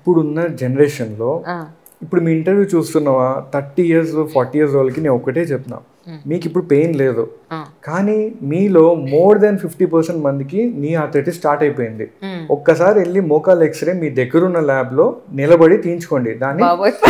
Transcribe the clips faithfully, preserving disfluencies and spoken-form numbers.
ఇప్పుడున్న జనరేషన్లో ఇప్పుడు మీ ఇంటర్వ్యూ చూస్తున్నావా థర్టీ ఇయర్స్ ఫార్టీ ఇయర్స్ వాళ్ళకి నేను ఒకటే చెప్తున్నా, మీకు ఇప్పుడు పెయిన్ లేదు, కానీ మీలో మోర్ దెన్ ఫిఫ్టీ పర్సెంట్ మందికి నీ ఆర్థరైటిస్ స్టార్ట్ అయిపోయింది. ఒక్కసారి వెళ్ళి మోకాల్ ఎక్స్రే మీ దగ్గరున్న ల్యాబ్ లో నిలబడి తీయించుకోండి దాన్ని.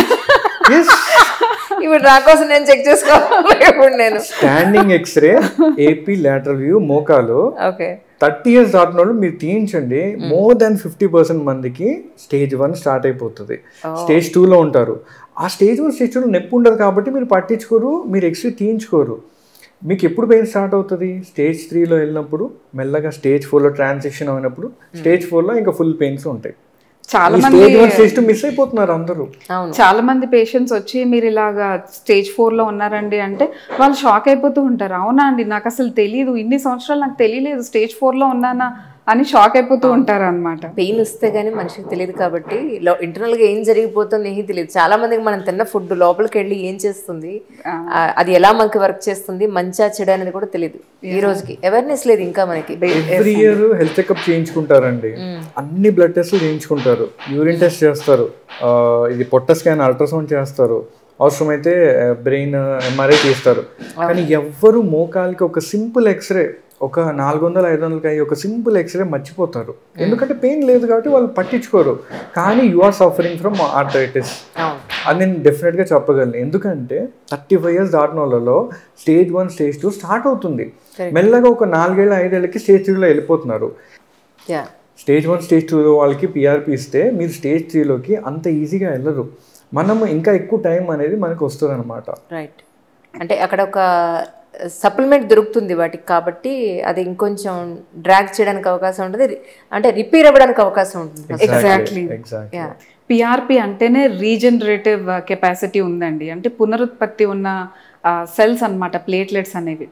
ఇప్పుడు నా కోసం నేను చెక్ చేసుకోవాలి. నేను standing x-ray AP lateral view మోకాలు థర్టీ ఇయర్స్ దాటిన వాళ్ళు మీరు తీయించండి. మోర్ దాన్ ఫిఫ్టీ పర్సెంట్ మందికి స్టేజ్ వన్ స్టార్ట్ అయిపోతుంది, స్టేజ్ టూలో ఉంటారు. ఆ స్టేజ్ వన్ స్టేజ్ టూలో నొప్పి ఉండదు కాబట్టి మీరు పట్టించుకోరు, మీరు ఎక్స్రే తీయించుకోరు. మీకు ఎప్పుడు పెయిన్ స్టార్ట్ అవుతుంది? స్టేజ్ త్రీలో వెళ్ళినప్పుడు, మెల్లగా స్టేజ్ ఫోర్లో ట్రాన్సిషన్ అయినప్పుడు, స్టేజ్ ఫోర్లో ఇంకా ఫుల్ పెయిన్స్ ఉంటాయి. చాలా మంది మిస్ అయిపోతున్నారు అందరూ. చాలా మంది పేషెంట్స్ వచ్చి మీరు ఇలాగా స్టేజ్ ఫోర్ లో ఉన్నారండి అంటే వాళ్ళు షాక్ అయిపోతూ ఉంటారు. అవునా అండి, నాకు అసలు తెలియదు, ఇన్ని సంవత్సరాలు నాకు తెలియలేదు స్టేజ్ ఫోర్ లో ఉన్నానా అని షాక్ అయిపోతూ ఉంటారు అనమాట. పెయిన్ వస్తే గానీ మనిషికి తెలియదు కాబట్టి ఇంటర్నల్ గా ఏం జరిగిపోతుంది ఏమీ తెలియదు. చాలా మందికి మనం తిన్న ఫుడ్ లోపలికి వెళ్ళి ఏం చేస్తుంది, అది ఎలా మనకి వర్క్ చేస్తుంది, మంచా చెడు అనేది కూడా తెలియదు. ఈ రోజుకి అవేర్నెస్ లేదు ఇంకా మనకి. ఎవ్రీ ఇయర్ హెల్త్ చెకప్ చేయించుకుంటారండి, అన్ని బ్లడ్ టెస్ట్లు చేయించుకుంటారు, యూరిన్ టెస్ట్ చేస్తారు, ఇది పొట్ట స్కాన్ అల్ట్రాసౌండ్ చేస్తారు, అవసరమైతే బ్రెయిన్ ఎంఆర్ఐ తీస్తారు. కానీ ఎవ్వరు మోకాలికి ఒక సింపుల్ ఎక్స్రే ఒక నాలుగు వందల ఐదు వందలకి అయ్యి ఒక సింపుల్ ఎక్స్రే మర్చిపోతారు. ఎందుకంటే పెయిన్ లేదు కాబట్టి వాళ్ళు పట్టించుకోరు. కానీ you are suffering from arthritis అది నేను డెఫినెట్గా చెప్పగలను. ఎందుకంటే థర్టీ ఫైవ్ ఇయర్స్ దాటిన వాళ్ళలో stage one stage two start అవుతుంది. మెల్లగా ఒక నాలుగేళ్ళ ఐదేళ్ళకి స్టేజ్ త్రీలో వెళ్ళిపోతున్నారు. స్టేజ్ వన్ స్టేజ్ టూ వాళ్ళకి పిఆర్పి ఇస్తే మీరు స్టేజ్ త్రీలోకి అంత ఈజీగా వెళ్ళరు. మనం ఇంకా ఎక్కువ టైం అనేది మనకు వస్తుంది అనమాట. రైట్, అంటే అక్కడ ఒక సప్లిమెంట్ దొరుకుతుంది వాటికి కాబట్టి అది ఇంకొంచెం డ్రాగ్ చేయడానికి అవకాశం ఉంటుంది, అంటే రిపేర్ అవ్వడానికి అవకాశం ఉంటుంది. ఎగ్జాక్ట్లీ. పిఆర్పి అంటేనే రీజనరేటివ్ కెపాసిటీ ఉందండి, అంటే పునరుత్పత్తి ఉన్న సెల్స్ అన్నమాట ప్లేట్లెట్స్ అనేవి.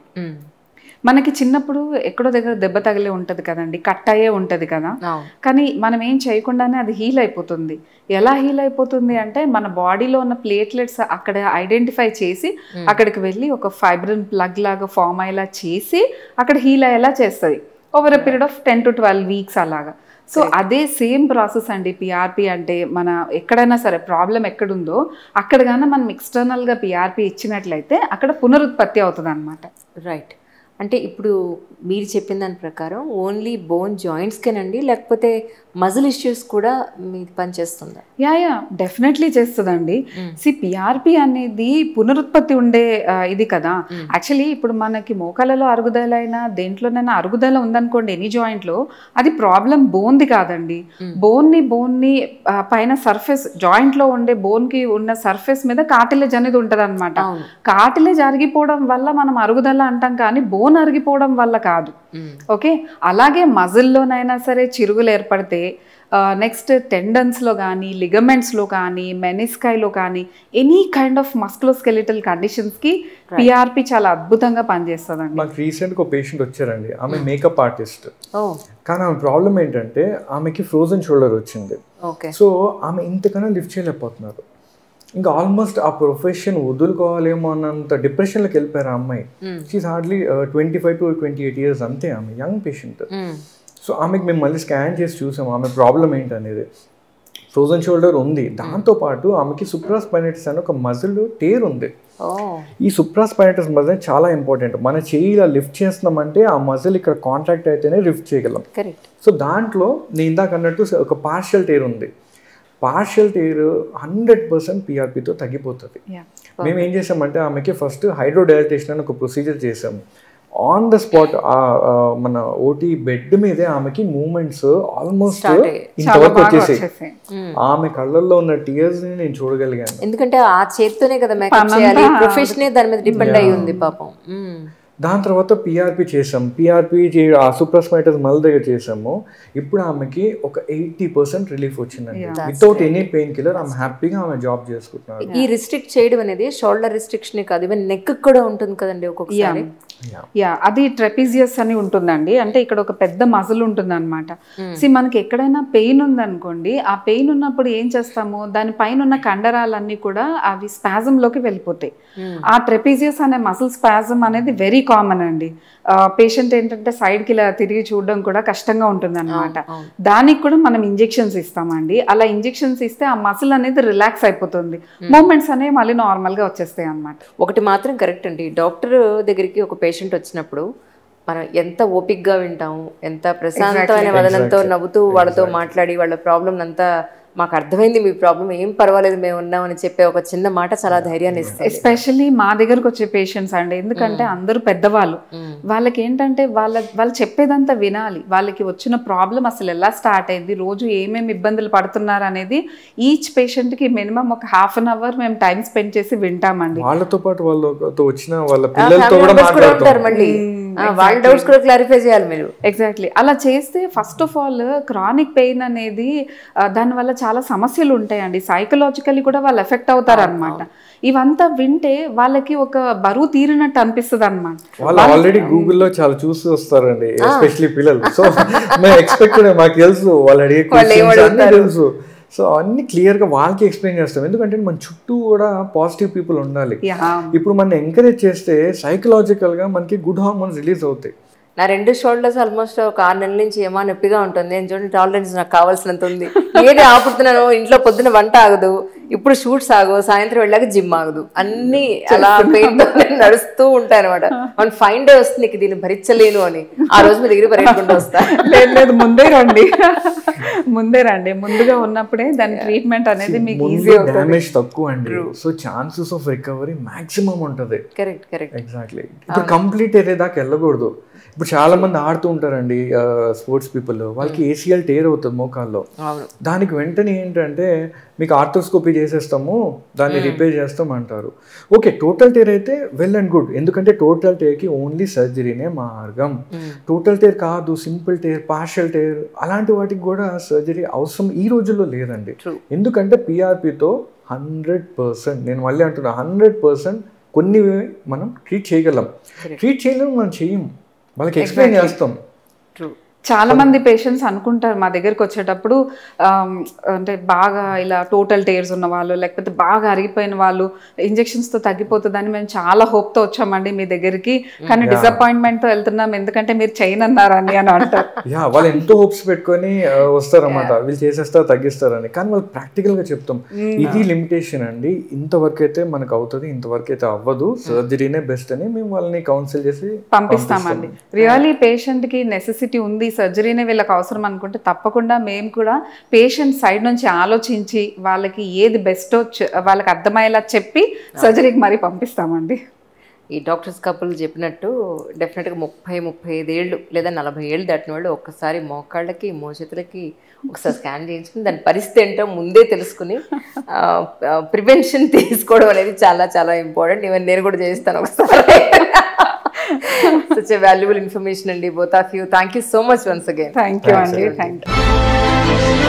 మనకి చిన్నప్పుడు ఎక్కడో దగ్గర దెబ్బ తగిలే ఉంటుంది కదండి, కట్ అయ్యే ఉంటుంది కదా, కానీ మనం ఏం చేయకుండానే అది హీల్ అయిపోతుంది. ఎలా హీల్ అయిపోతుంది అంటే మన బాడీలో ఉన్న ప్లేట్లెట్స్ అక్కడ ఐడెంటిఫై చేసి అక్కడికి వెళ్ళి ఒక ఫైబ్రిన్ ప్లగ్ లాగా ఫామ్ అయ్యేలా చేసి అక్కడ హీల్ అయ్యేలా చేస్తుంది over a period of ten to twelve weeks అలాగా. సో అదే సేమ్ ప్రాసెస్ అండి పిఆర్పి అంటే. మన ఎక్కడైనా సరే ప్రాబ్లం ఎక్కడుందో అక్కడ కానీ మనం ఎక్స్టర్నల్గా పిఆర్పి ఇచ్చినట్లయితే అక్కడ పునరుత్పత్తి అవుతుంది అనమాట. రైట్, అంటే ఇప్పుడు మీరు చెప్పిన దాని ప్రకారం ఓన్లీ బోన్ జాయింట్స్కేనండి, లేకపోతే మజిల్ ఇష్యూస్ కూడా మీది పనిచేస్తుందా? యా యా డెఫినెట్లీ చేస్తుందండి. సి పిఆర్పి అనేది పునరుత్పత్తి ఉండే ఇది కదా. యాక్చువల్లీ ఇప్పుడు మనకి మోకాలలో అరుగుదల అయినా దేంట్లోనైనా అరుగుదల ఉందనుకోండి ఎనీ జాయింట్లో, అది ప్రాబ్లం బోన్ది కాదండి. బోన్ని బోన్ని పైన సర్ఫేస్ జాయింట్లో ఉండే బోన్కి ఉన్న సర్ఫేస్ మీద కార్టిలేజ్ అనేది ఉంటుంది అనమాట. కార్టిలేజ్ అరిగిపోవడం వల్ల మనం అరుగుదల అంటాం కానీ బోన్ అరిగిపోవడం వల్ల కాదు. ఓకే, అలాగే మజిల్లోనైనా సరే చిరుగులు ఏర్పడితే, నెక్స్ట్ టెండన్స్లో కానీ లిగమెంట్స్లో కానీ మెనిస్కైలో కానీ ఎనీ కైండ్ ఆఫ్ మస్కులోస్కెలిటల్ కండిషన్స్కి పిఆర్పి చాలా అద్భుతంగా పనిచేస్తుందండి. మాకు రీసెంట్గా ఒక పేషెంట్ వచ్చారండి, ఆమె మేకప్ ఆర్టిస్ట్, కానీ ఆమె ప్రాబ్లం ఏంటంటే ఆమెకి ఫ్రోజన్ షోల్డర్ వచ్చింది. సో ఆమె ఇంతకన్నా లిఫ్ట్ చేయలేకపోతున్నారు. ఇంకా ఆల్మోస్ట్ ఆ ప్రొఫెషన్ వదులుకోవాలేమో అన్నంత డిప్రెషన్లోకి వెళ్ళిపోయారు ఆ అమ్మాయి. She's hardly twenty five to twenty eight years అంతే, ఆమె యంగ్ పేషెంట్. సో ఆమెకి మేము మళ్ళీ స్కాన్ చేసి చూసాము ఆమె ప్రాబ్లం ఏంటనేది. ఫ్రోజన్ షోల్డర్ ఉంది, దాంతోపాటు ఆమెకి సుప్రాస్పైనైటిస్ అని ఒక మజిల్ టేర్ ఉంది. ఈ సుప్రాస్పైనైటిస్ మజిల్ చాలా ఇంపార్టెంట్. మన చెయ్యి ఇలా లిఫ్ట్ చేస్తున్నామంటే ఆ మజిల్ ఇక్కడ కాంటాక్ట్ అయితేనే లిఫ్ట్ చేయగలం. సో దాంట్లో నేను ఇందాక అన్నట్టు ఒక పార్షియల్ టేర్ ఉంది. పార్షియల్ టేర్ హండ్రెడ్ పర్సెంట్ పిఆర్పితో తగ్గిపోతుంది. మేము ఏం చేసామంటే ఆమెకి ఫస్ట్ హైడ్రోడైలటేషన్ అని ఒక ప్రొసీజర్ చేసాము. ఆన్ ద స్పాట్ మన ఓటీ బెడ్ మీదే ఆమెకి మూమెంట్స్ ఆల్మోస్ట్ ఇంతవరకు వచ్చేసాయి. ఆమె కళ్ళల్లో ఉన్న టీయర్స్ ని నేను చూడగలిగాను. ఎందుకంటే ఆ చేత్తోనే కదా మేకప్ చేయాలి, ప్రొఫెషనే దాని మీద డిపెండ్ అయి ఉంది పాపం. దాని తర్వాత పిఆర్పి చేసాం, పిఆర్పి ఆ సూప్రాస్పైనైటిస్ మల్ దగ్గర చేసాము. ఇప్పుడు ఆమెకి ఒక ఎయిటీ పర్సెంట్ రిలీఫ్ వచ్చిందండి, వితౌట్ ఎనీ పెయిన్ కిల్లర్. ఆమె హ్యాపీగా ఆమె జాబ్ చేసుకుంటున్నారు. ఈ రిస్ట్రిక్ట్ చేయడం అనేది షోల్డర్ రిస్ట్రిక్షన్ కాదు, ఈవెన్ నెక్ కూడా ఉంటుంది కదండి ఒక్కొక్కసారి. యా, అది ట్రెపిజియస్ అని ఉంటుందండి, అంటే ఇక్కడ ఒక పెద్ద మజిల్ ఉంటుంది అనమాట. సి మనకి ఎక్కడైనా పెయిన్ ఉందనుకోండి, ఆ పెయిన్ ఉన్నప్పుడు ఏం చేస్తాము, దాని పైన ఉన్న కండరాలన్నీ కూడా అవి స్పాజంలోకి వెళ్ళిపోతాయి. ఆ ట్రెపిజియస్ అనే మజిల్ స్పాజం అనేది వెరీ కామన్ అండి. పేషెంట్ ఏంటంటే సైడ్కి ఇలా తిరిగి చూడడం కూడా కష్టంగా ఉంటుంది అనమాట. దానికి కూడా మనం ఇంజెక్షన్స్ ఇస్తామండి. అలా ఇంజెక్షన్స్ ఇస్తే ఆ మసిల్ అనేది రిలాక్స్ అయిపోతుంది, మూమెంట్స్ అనేవి మళ్ళీ నార్మల్గా వచ్చేస్తాయి అనమాట. ఒకటి మాత్రం కరెక్ట్ అండి, డాక్టర్ దగ్గరికి ఒక పేషెంట్ వచ్చినప్పుడు మనం ఎంత ఓపిక్గా వింటాము, ఎంత ప్రశాంతమైన వదనంతో నవ్వుతూ వాళ్ళతో మాట్లాడి వాళ్ళ ప్రాబ్లం అంతా మాకు అర్థమైంది, మీ ప్రాబ్లం ఏం పర్వాలేదు మేము ఉన్నామని చెప్పే ఒక చిన్న మాట చాలా ధైర్యాన్ని ఇస్తుంది. ఎస్పెషల్లీ మా దగ్గరకు వచ్చే పేషెంట్స్ అండి, ఎందుకంటే అందరూ పెద్దవాళ్ళు, వాళ్ళకి ఏంటంటే వాళ్ళ వాళ్ళు చెప్పేదంతా వినాలి. వాళ్ళకి వచ్చిన ప్రాబ్లం అసలు ఎలా స్టార్ట్ అయింది, రోజు ఏమేమి ఇబ్బందులు పడుతున్నారు అనేది ఈచ్ పేషెంట్ కి మినిమం ఒక హాఫ్ అన్ అవర్ మేము టైం స్పెండ్ చేసి వింటామండి. వాళ్ళతో పాటు వాళ్ళతో వచ్చిన వాళ్ళ పిల్లలతో కూడా మాట్లాడతారు, మళ్ళీ వాళ్ళ డౌట్స్ కూడా క్లారిఫై చేయాలి మీరు. ఎగ్జాక్ట్లీ అలా చేస్తే first of all chronic pain అనేది దానివల్ల చాలా సమస్యలు ఉంటాయండి, సైకలాజికల్లీ కూడా వాళ్ళు ఎఫెక్ట్ అవుతారు అనమాట. ఇవంతా వింటే వాళ్ళకి ఒక బరువు తీరినట్టు అనిపిస్తుంది అనమాట. వాళ్ళు ఆల్రెడీ గూగుల్లో చాలా చూసి వస్తారండి, ఎస్పెషల్లీ పిల్లలు. సో మేము ఎక్స్పెక్టెడ్, మాకు తెలుసు వాళ్ళు అడిగే తెలుసు. సో అన్ని క్లియర్గా వాళ్ళకి ఎక్స్ప్లెయిన్ చేస్తాం, ఎందుకంటే మన చుట్టూ కూడా పాజిటివ్ పీపుల్ ఉండాలి. ఇప్పుడు మనం ఎంకరేజ్ చేస్తే సైకలాజికల్గా మనకి గుడ్ హార్మోన్స్ రిలీజ్ అవుతాయి. నా రెండు షోల్డర్స్ ఆల్మోస్ట్ ఒక ఆరు నెలల నుంచి ఏమో నొప్పిగా ఉంటుంది. నేను చూడండి టాలరెన్స్ నాకు కావాల్సినంత ఉంది, ఏది ఆపుతున్నాను, ఇంట్లో పొద్దున వంట ఆగదు, ఇప్పుడు షూట్స్ ఆగదు, సాయంత్రం వెళ్ళాక జిమ్ ఆగదు, అన్ని అలా పెయిన్ నడుస్తూ ఉంటాయి అనమాట. మన ఫైన్ డే వస్తుంది నీకు దీన్ని భరించలేను అని, ఆ రోజు మీ దగ్గర పరిగెట్టుకుంటూ వస్తా. లేదు లేదు ముందే రండి, ముందే రండి, ముందుగా ఉన్నప్పుడే దాని ట్రీట్మెంట్ అనేది మీకు ఈజీ అవుతుంది. డ్యామేజ్ తక్కువ అండి, so chances of recovery maximum ఉంటుంది. Correct correct exactly. ఇప్పుడు కంప్లీట్ ఏరియా దాకా వెళ్ళకూడదు. ఇప్పుడు చాలా మంది ఆడుతూ ఉంటారండి స్పోర్ట్స్ పీపుల్, వాళ్ళకి ఏసీఎల్ టేర్ అవుతుంది మోకాల్లో. దానికి వెంటనే ఏంటంటే మీకు ఆర్థోస్కోపీ చేసేస్తాము, దాన్ని రిపేర్ చేస్తాం అంటారు. ఓకే, టోటల్ టేర్ అయితే వెల్ అండ్ గుడ్, ఎందుకంటే టోటల్ టేర్కి ఓన్లీ సర్జరీనే మార్గం. టోటల్ టేర్ కాదు, సింపుల్ టేర్, పార్షియల్ టేర్, అలాంటి వాటికి కూడా సర్జరీ అవసరం ఈ రోజుల్లో లేదండి. ఎందుకంటే పిఆర్పితో హండ్రెడ్ పర్సెంట్ నేను మళ్ళీ అంటున్నా, హండ్రెడ్ పర్సెంట్ కొన్ని మనం ట్రీట్ చేయగలం, ట్రీట్ చేయలేము మనం చెయ్యం, వాళ్ళకి ఎక్స్ప్లెయిన్ చేస్తాం. చాలా మంది పేషెంట్స్ అనుకుంటారు మా దగ్గరికి వచ్చేటప్పుడు అంటే బాగా ఇలా టోటల్ టేర్స్ ఉన్న వాళ్ళు, లేకపోతే బాగా అరిగిపోయిన వాళ్ళు ఇంజెక్షన్స్తో తగ్గిపోతుందని మేము చాలా హోప్తో వచ్చామండి మీ దగ్గరికి, కానీ డిసప్పాయింట్మెంట్తో వెళ్తున్నాం, ఎందుకంటే మీరు చేయను అన్నారని అని అంటారు. యా, వాళ్ళు ఎంతో హోప్స్ పెట్టుకొని వస్తారన్నమాట, వీళ్ళు చేసేస్తారు తగ్గిస్తారని. కానీ వాళ్ళు ప్రాక్టికల్గా చెప్తాం, ఇది లిమిటేషన్ అండి, ఇంతవరకు అయితే మనకు అవుతుంది, ఇంతవరకు అయితే అవ్వదు, సర్జరీనే బెస్ట్ అని మేము వాళ్ళని కౌన్సిల్ చేసి పంపిస్తామండి. రియల్లీ పేషెంట్కి నెసెసిటీ ఉంది, సర్జరీనే వీళ్ళకి అవసరం అనుకుంటే తప్పకుండా మేము కూడా పేషెంట్ సైడ్ నుంచి ఆలోచించి వాళ్ళకి ఏది బెస్టో వాళ్ళకి అర్థమయ్యేలా చెప్పి సర్జరీకి మరి పంపిస్తామండి. ఈ డాక్టర్స్ కపుల్ చెప్పినట్టు డెఫినెట్గా ముప్పై ముప్పై ఐదు ఏళ్ళు లేదా నలభై ఏళ్ళు దాటిన వాళ్ళు ఒక్కసారి మోకాళ్ళకి మోచేతులకి ఒకసారి స్కాన్ చేయించుకుని దాని పరిస్థితి ఏంటో ముందే తెలుసుకుని ప్రివెన్షన్ తీసుకోవడం అనేది చాలా చాలా ఇంపార్టెంట్. ఈవెన్ నేను కూడా చేస్తాను ఒకసారి. Such a valuable information, and both of you. Thank you so much once again. Thank you, Andy. Thank you.